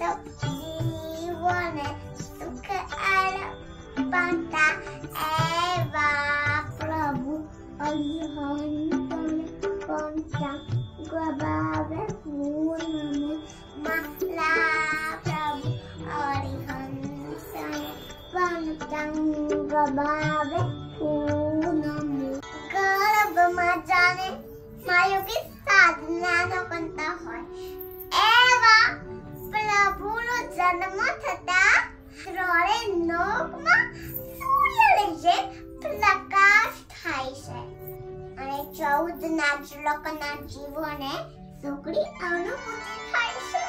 તો જીવન સુખ પામતા એવા પ્રભુ અરિહંત પંચા ગવાવે પૂનમે માલા પ્રભુ અરિહંત પંચા ગવાવે પૂનમે ગર્ભમાં જાણે માયુકી સાધનાનો કંતા હોય એવા પ્રભુનો જન્મ થતા ત્રણે લોકમાં સૂર્યને જે પ્રકાશ થાય છે અને 14 ના લોકોના જીવોને સુખડી અનુભૂતિ થાય છે।